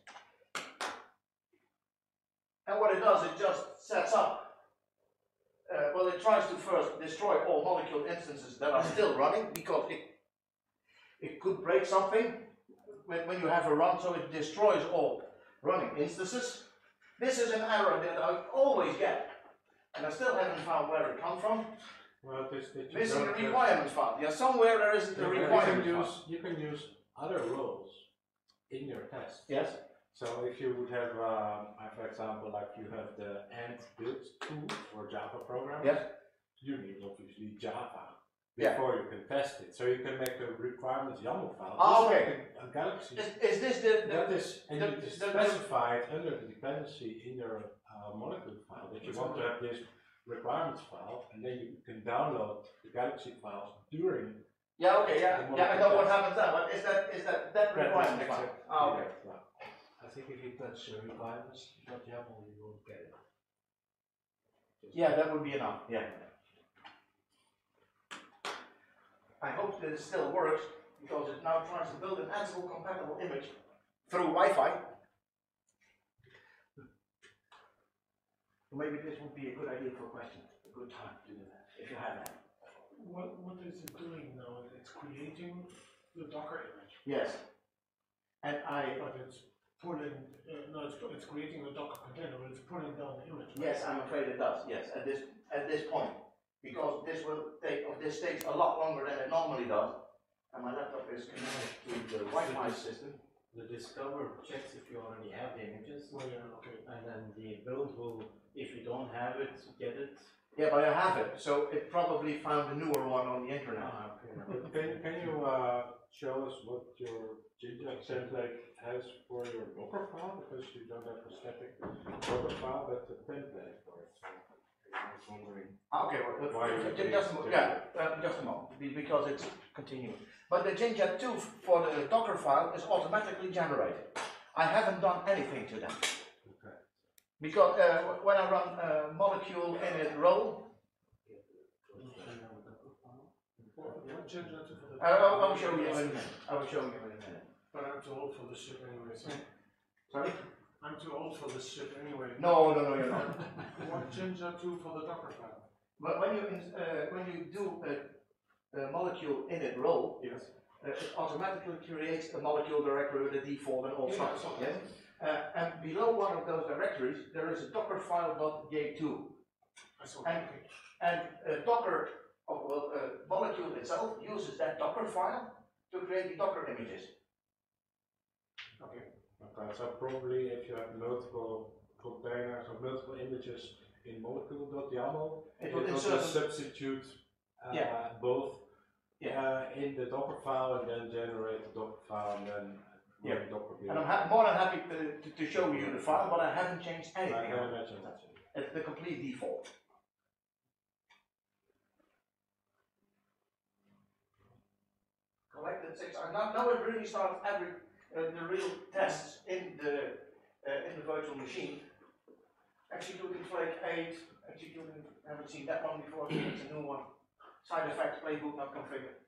And what it does, it just sets up. Uh, well, it tries to first destroy all molecule instances that are still running, because it it could break something when, when you have a run, so it destroys all running instances. This is an error that I always get, and I still haven't found where it comes from. Well, this, this you Missing a don't have- requirements file. Yeah, somewhere there isn't a You can- requirement you can file. use, you can use other roles in your test. Yes. So if you would have, um, uh, for example, like you have the AND build tool for Java programmers, Yes. you need obviously Java Yeah. before you can test it. So you can make a requirements YAML file. Ah, just okay. like a, a Galaxy. Is, is this the, That the is, and the- you just the- the- specify it under the dependency in your uh, molecule file that you want to have this requirements file, and then you can download the Galaxy files during. yeah, okay, yeah, the yeah, I know what molecule happens then, but is that is that that requirement test. file? Exactly. Ah, okay. Yeah. I think if you touch uh, requirements dot YAML, you will get it. Just Yeah, that would be enough. Yeah. I hope that it still works, because it now tries to build an Ansible compatible image through Wi-Fi. Maybe this would be a good idea for a question, a good time to do that, if you have that. What, what is it doing now? It's creating the Docker image, Yes. And I, but it's pulling, uh, no, it's, it's creating the Docker container, but it's pulling down the image. right? yes, I'm afraid it does, yes, at this, at this point. Because this will take, or this takes a lot longer than it normally does. And my laptop is connected to the Wi-Fi system. The Discover checks if you already have the images, Well, yeah, okay. and then the build will, if you don't have it, get it. Yeah, but I have it, so it probably found a newer one on the internet. Ah, okay. But can, can you uh, show us what your Jinja template has for your Docker file? Because you don't have a static Docker file, but a template for it. So I was wondering. Ah, okay, well, Why well, you ju- need just a moment, to- yeah, uh, just a moment, be- because it's continuing. But the Jinja two for the Docker file is automatically generated. I haven't done anything to them. Okay. Because uh, wh- when I run uh, molecule init roll, What, what change that to for the? I, I, I will show you in a minute. I will show you in a minute. But I'm too old for this shit anyway, so. Sorry? I'm too old for this shit anyway. No, no, no, you're not. What change that to for the Docker file? But when you ins- uh, when you do a, a molecule init roll, Yes. uh, it automatically creates a molecule directory with a default and all Yeah, stuff. I saw Yes. Uh, and below one of those directories, there is a Docker file.j two. I saw And- okay. And uh, Docker, oh, well, uh, molecule itself uses that Docker file to create the Docker images. Okay. Okay, so probably if you have multiple containers or multiple images in molecule.yaml, It it will will insert just substitute uh, Yeah. both Yeah. uh, in the Docker file and then generate the Docker file and then Yeah. run Docker build. And I'm ha more than happy to, to, to show you the file, but I haven't changed I anything. can on it. imagine that. It's the complete default. Collected six. And now, now it really starts every uh, the real tests in the uh, in the virtual machine. Executing Flake eight. Executing. Haven't seen that one before. So it's a new one. Side effects playbook not configured.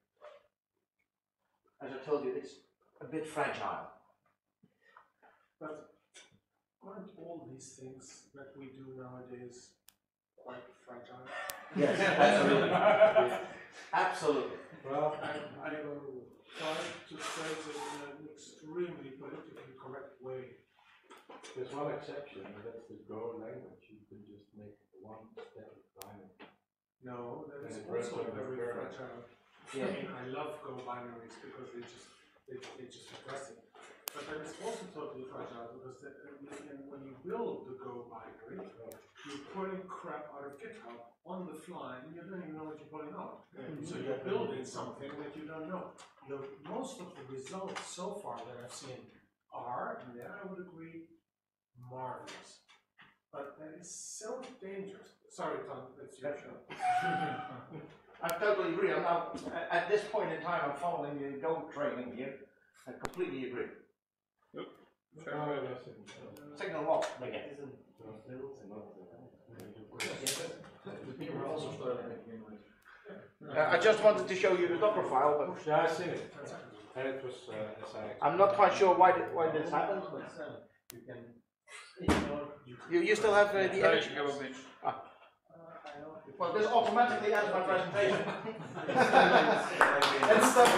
As I told you, it's a bit fragile. But aren't all these things that we do nowadays quite fragile? Yes, absolutely. Absolutely. Well, I, I will try to phrase it in an extremely politically correct way. there's one exception, and that's the Go language. You can just make one static binary. No, that is And it also runs on the very kernel. fragile. Yeah. I mean, I love Go binaries because they just they, they just address it. But then it's also totally fragile because the, and when you build the Go binary, you're pulling crap out of GitHub on the fly and you don't even know what you're pulling out. Mm-hmm. So you're building something that you don't know. The, most of the results so far that I've seen are, and there I would agree, marvelous. But that is so dangerous. Sorry, Tom, it's your show. I totally agree. I'm now, at this point in time, I'm following the Go training here. I completely agree. Yep. Oh, that's it. Signal lock again. Uh, I just wanted to show you the Docker file, but Yeah, I see it. And it was uh, as I I'm not quite sure why th why this happened. You can. You, you still have uh, the Yeah, image? you have a bitch. Well, this automatically ends my presentation. And stuff.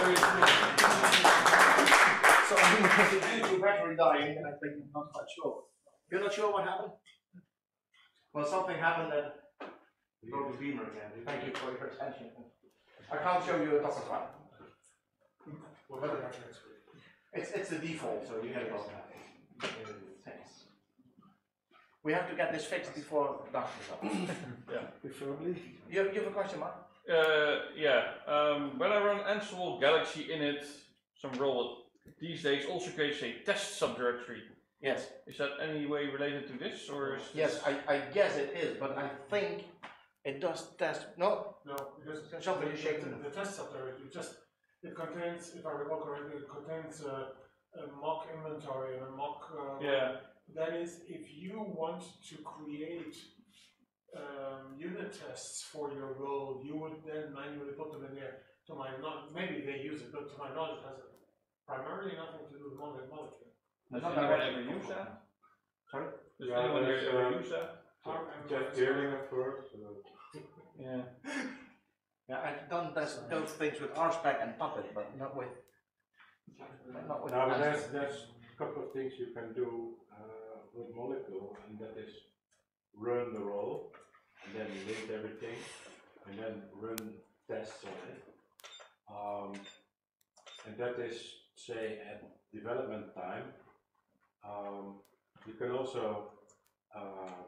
So due to battery dying, I think I'm not quite sure. You're not sure what happened? Well, something happened that broke the beamer again. Thank you for your attention. I can't show you a Docker file. Well, better not next week. It's it's the default, so you get it all. Thanks. We have to get this fixed before dark is up. Preferably. You have, you have a question, Mark? Uh, yeah. Um, when I run Ansible Galaxy init, some role these days also creates a test subdirectory. Yes. Is that any way related to this, or is Yes, I, I guess it is, but I think it does test. No, No, because Something the, is shaking. the, the test subdirectory just it contains, if I recall correctly, it contains a, a mock inventory and a mock. Uh, yeah? That is, if you want to create um, unit tests for your role, you would then manually put them in there. To my knowledge, maybe they use it, but to my knowledge, it has primarily nothing to do with mole- molecule. Does anyone ever use that? Sorry? Does Yeah, anyone there's, ever uh, use that? Jeff Deerling at first. Uh, Yeah. Yeah, I've done this, those things with R spec and Puppet, but not with. Not with now, but Ansible. there's, there's a couple of things you can do uh, with Molecule, and that is run the role, and then list everything, and then run tests on it. Um, and that is, say, at development time. Um, you can also uh,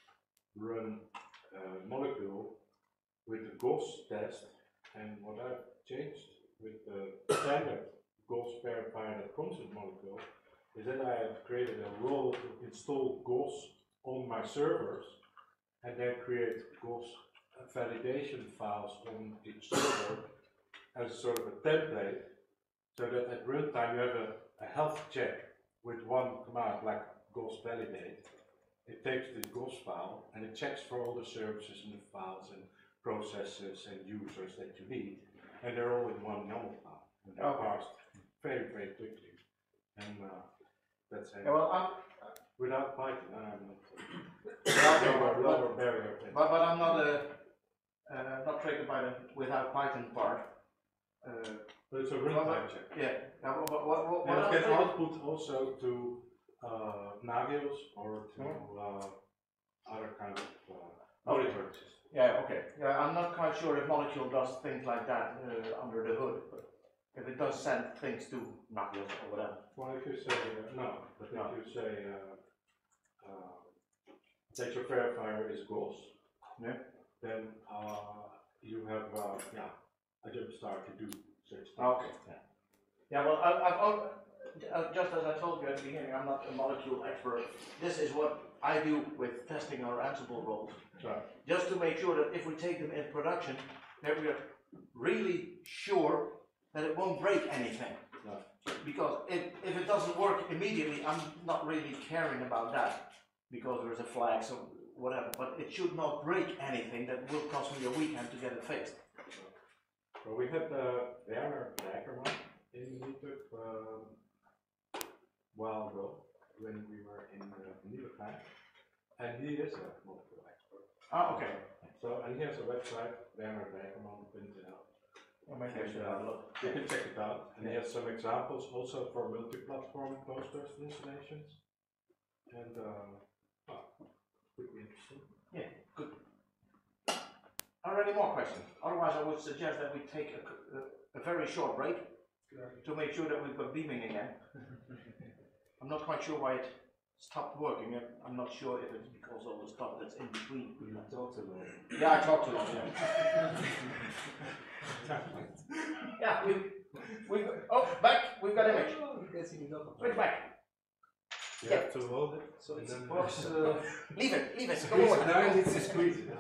run uh, Molecule with the G O S test, and what I've changed with the standard G O S verifier that comes with Molecule is that I have created a role to install G O S on my servers and then create G O S validation files on each server as sort of a template, so that at runtime you have a, a health check with one command like G O S validate. It takes the G O S file and it checks for all the services and the files and processes and users that you need, and they're all in one YAML file. And they're Okay. parsed very, very quickly. And uh, that's it. Yeah, well, I'm, Without Python, I'm not. okay, lower, but, lower barrier. thing. but, but I'm not a, uh, not triggered by the without Python part. Uh, But it's a runtime check. yeah. Now, what, what, what, what And it I'm can triggered- output also to uh, Nagios or to uh, other kind of uh, monitoring systems. Yeah, okay. Yeah, I'm not quite sure if Molecule does things like that uh, under the hood, but if it does send things to Nagios or whatever. Well, if you say, uh, no, but No. if you say uh, uh, that your verifier is G O S, Yeah. then uh, you have, uh, yeah, a jump start to do such things. Okay. Yeah. Yeah. Well, I, I've al- uh, just as I told you at the beginning, I'm not a Molecule expert. This is what I do with testing our Ansible roles. Right. Just to make sure that if we take them in production, that we are really sure that it won't break anything. Right. Because if, if it doesn't work immediately, I'm not really caring about that, because there's a flag, so whatever. But it should not break anything that will cost me a weekend to get it fixed. Well, we had uh, Werner Dijkerman in the meetup um, a while ago when we were in uh, Nieuwegein, and he is a Molecule expert. Ah, okay. So, and he has a website, werner dijkerman dot n l. Well, maybe I should have a look. You can check it out, and he has some examples also for multi-platform Postgres installations, and uh, well, could be interesting. Yeah, good. Are there any more questions? Otherwise, I would suggest that we take a, a, a very short break to make sure that we've got beaming again. I'm not quite sure why it stopped working. I'm- I'm not sure if it's because of the stuff that's in between. You talked to them. Yeah, I talked to them. Yeah, yeah we we oh back. We've got image. Switch back. You Yeah. have to hold it. So it's and a then- box. Uh, Leave it. Leave it. Go Squeeze on. it. Now it needs to squeeze it.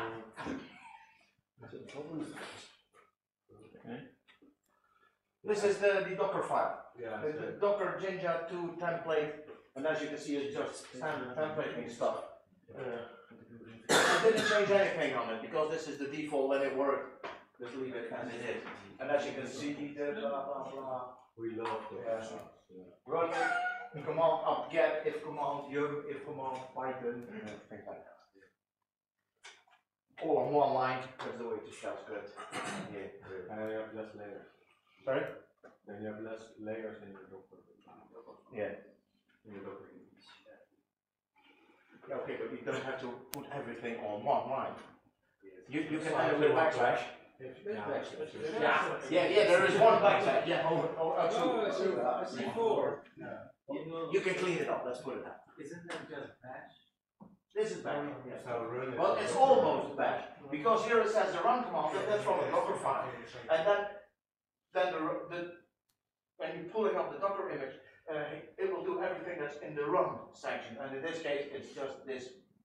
This is the, the Docker file. Yeah. The, the Docker Jinja two template, and as you can see, it's just standard templating stuff. Uh, I didn't change anything on it because this is the default and it worked. Just leave it as it is. And as you can see, the blah blah blah. We love those. Yeah. stuff, yeah. Run it, command up get, if command yum, if command python, and things like that. All on one line, that's the way to shell script. Yeah. And then you have less layers. Sorry? Then you have less layers in your Docker. Yeah. In your Docker. Yeah, okay, but you don't have to put everything on one line. You, you can So handle I with feel backslash. Yeah. Yeah, yeah, yeah, there is one backslash. Yeah, over, over, uh, Oh, two. so uh, C four. You can clean it up, let's put it that. Isn't that just batch? This is back. Yes. So run it. Well, it's almost back, because here it says the run command, that- that's from the Docker file. And then, then the, the, when you're pulling up the Docker image, uh, it will do everything that's in the run section. And in this case, it's just this,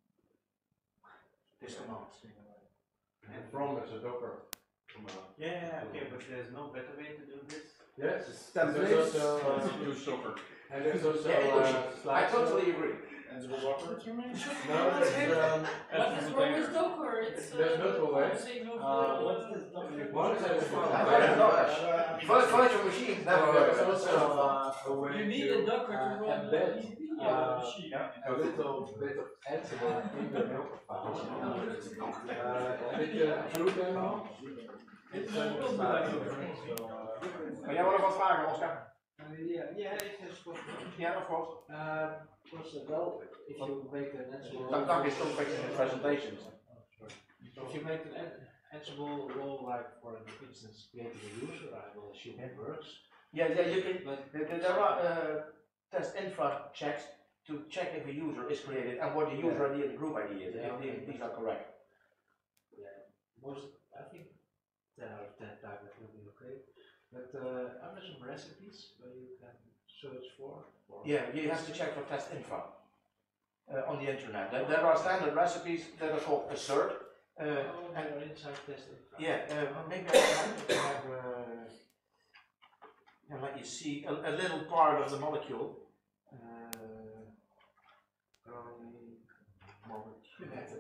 this command. And from is a Docker command. Yeah, okay, but there's no better way to do this? Yes. Templates. There's also, uh, Use Docker. and there's also Yeah, it looks- uh, I slide totally agree. Ansible Docker, you mean? No, there's, um, What is wrong with Docker? It's uh, There's multiple ways. saying of Uh, the- what's this document? one is Ansible. I thought it's Docker. First virtual machines never There's work. also uh, a way You need to a Docker to uh, run embed the E uh, machine. a little bit of Ansible in the Docker file. Uh, and if you do demo, it's then it's not so, uh, Maar jij wil nog wat vragen, Oscar? Uh, yeah, yeah, it has got. Yeah, of course. Uh, first of all, if you make an Ansible. Doug Doug is still fixing his presentations. If you make an An- Ansible role, like for instance, creating a user, I will assume it works. Yeah, yeah, you can, But there, there- there are uh, test infra checks to check if a user is created and what the user I D and the group I D is, if the- these are correct. yeah, most, I think ten out of ten times that will be okay. But uh, are there some recipes where you can search for? for Yeah, you have to check for test infra uh, on the internet. There, there are standard recipes that are called assert. Uh, Oh, and they are inside testing. yeah, uh, maybe I have, to have uh, and let you see a, a little part of the molecule. Uh, um, molecule.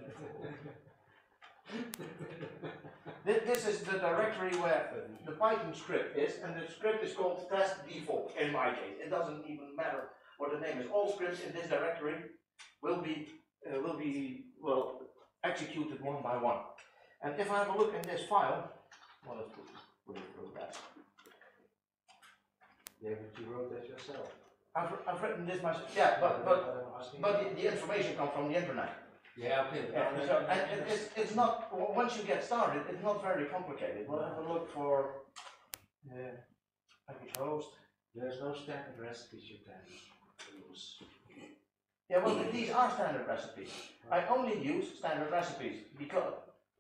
This, this is the directory where the Python script is, and the script is called test default in my case. It doesn't even matter what the name is. All scripts in this directory will be uh, will be well executed one by one. And if I have a look in this file, well, let's put, put it through that. Yeah, but you wrote that yourself. I've, I've written this myself. Yeah, but but I'm asking but you. the, the information comes from the internet. Yeah, okay. but Yeah, I'm so, asking and you it, it's, it's not, w- once you get started, it's not very complicated. We'll have a look for uh, package host. There's no standard recipes you can use. Yeah, well, th- these are standard recipes. I only use standard recipes because,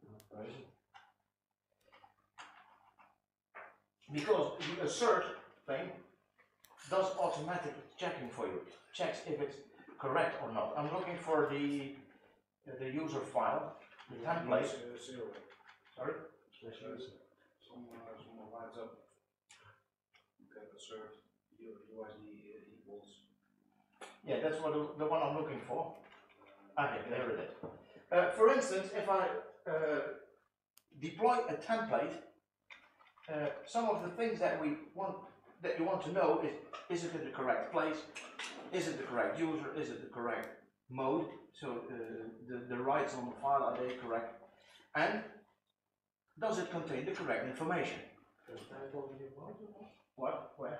because the assert thing does automatic checking for you. Checks if it's correct or not. I'm looking for the uh, the user file, the template. Sorry? Some, uh, some lines up. You can assert U I D equals. Yeah, that's what the, the one I'm looking for. Ah, yeah, there it is. Uh, for instance, if I uh, deploy a template, uh, some of the things that we want, that you want to know is: is it in the correct place? Is it the correct user? Is it the correct mode? So uh, the the rights on the file, are they correct? And does it contain the correct information? What? Where?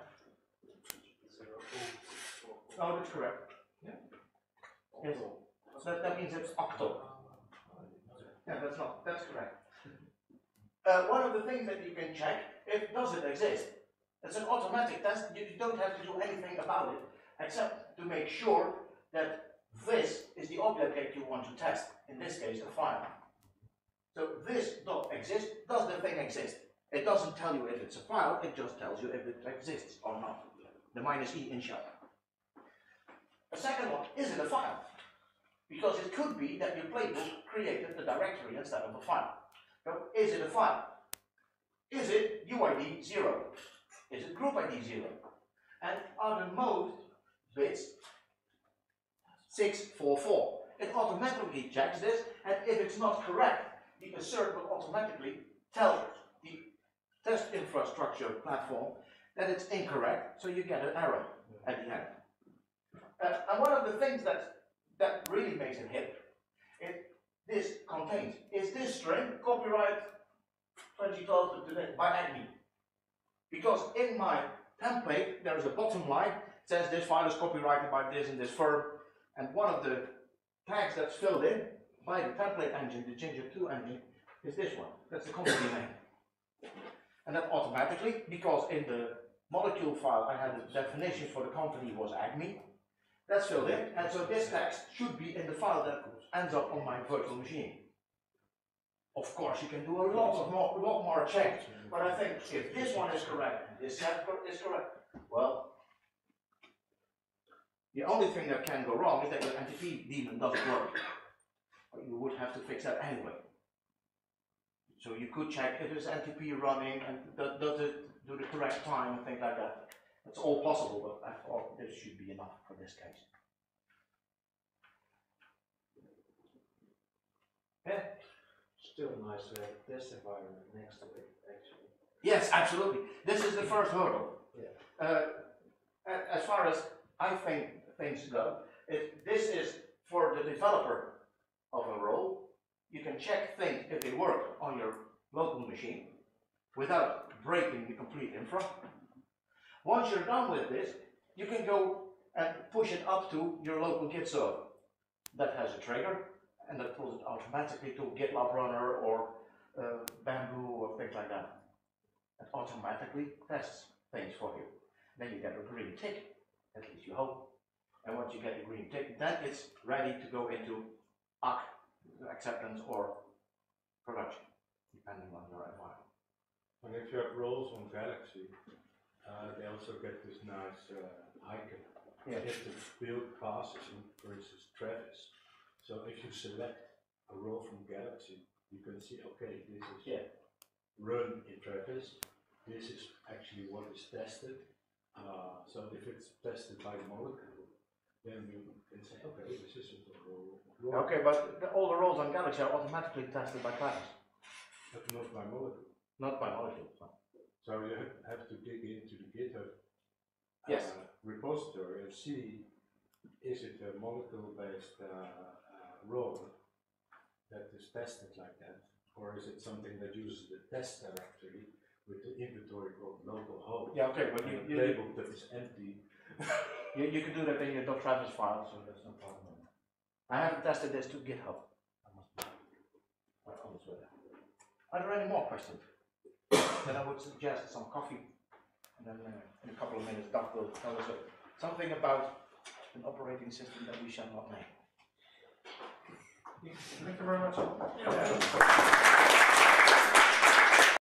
Oh, that's correct. Yeah. Yes. So that, that means it's octo. Yeah, that's not, that's correct. Uh, one of the things that you can check, if does it exist? It's an automatic test, you, you don't have to do anything about it. except to make sure that this is the object that you want to test, in this case a file. So this dot exist, does the thing exist? It doesn't tell you if it's a file, it just tells you if it exists or not. The minus E in shell. The second one, is it a file? Because it could be that your playbook created the directory instead of a file. So is it a file? Is it U I D zero? Is it group I D zero? And are the mode bits six four four? It automatically checks this, and if it's not correct, the assert will automatically tell the test infrastructure platform that it's incorrect, so you get an error at the end. Uh, and one of the things that, that really makes it hip, it, this contains, is this string copyright twenty twelve to today by Acme? Because in my template, there is a bottom line, it says this file is copyrighted by this and this firm, and one of the tags that's filled in by the template engine, the Ginger two engine, is this one. That's the company name. And that automatically, because in the molecule file I had the definition for the company was Acme, that's filled in, and so this text should be in the file that ends up on my virtual machine. Of course, you can do a lot of more, lot more checks, but I think if this one is correct and this set is correct, well, the only thing that can go wrong is that your N T P daemon doesn't work. But you would have to fix that anyway. So you could check if it's N T P running and does, does it do the correct time and things like that. It's all possible, but I thought this should be enough for this case. Yeah. Still nice to have a test environment next to it, actually. Yes, absolutely. This is the first hurdle. Yeah. Uh, as far as I think things go, if this is for the developer of a role, you can check things if they work on your local machine without breaking the complete infra. Once you're done with this, you can go and push it up to your local Git server. That has a trigger, and that pulls it automatically to GitLab Runner or uh, Bamboo or things like that. It automatically tests things for you. Then you get a green tick, at least you hope. And once you get a green tick, then it's ready to go into A C, acceptance or production, depending on your environment. And if you have roles on Galaxy, uh, they also get this nice uh, icon. Yeah. You have to build classes in, for instance, Travis. So if you select a role from Galaxy, you can see, okay, this is yeah. run in Travis. This is actually what is tested. Uh, so if it's tested by the molecule, then you can say, okay, this is a role. role. Okay, but the, all the roles on Galaxy are automatically tested by Travis. But not by molecule. Not by molecule. No. So you have to dig into the GitHub uh, yes. repository and see, is it a molecule-based uh, uh, role that is tested like that, or is it something that uses the test directory with the inventory called localhost? Yeah, okay, but you, you, label that is empty. you, you can do that in your .travis file, so that's no problem. I haven't tested this to GitHub. I must be honest with that. Are there any more questions? Then I would suggest some coffee, and then uh, in a couple of minutes Doug will tell us something about an operating system that we shall not name. Thank you very much. Yeah.